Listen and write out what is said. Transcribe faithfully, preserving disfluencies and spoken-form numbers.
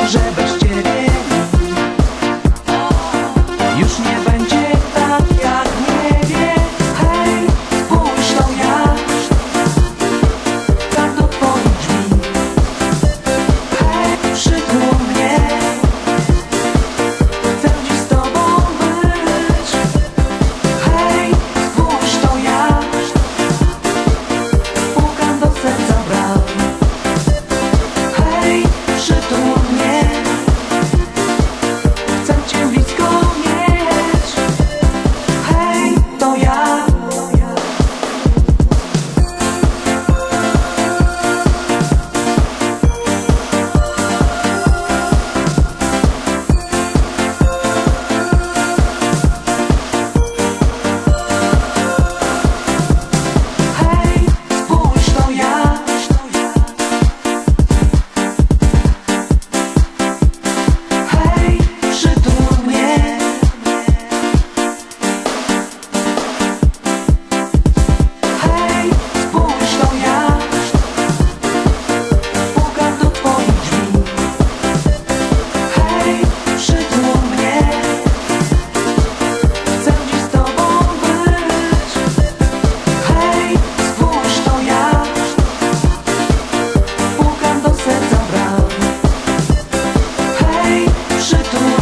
że bez ciebie już nie będzie tak jak w niebie. Hej, spójrz, to ja tak do twoich drzwi. Hej, przytul mnie, chcę dziś z tobą być. Hej, spójrz, to ja pukam do serca bram. Hej, przytul mnie, chcę cię blisko mieć. Hej, to ja. Hej, spójrz, to ja. Hej, przytul mnie. Hej, spójrz, to ja pukam do twoich drzwi. Hej, przytul mnie, chcę dziś z tobą być. Hej, spójrz, to ja pukam do serca bram. Hej, przytul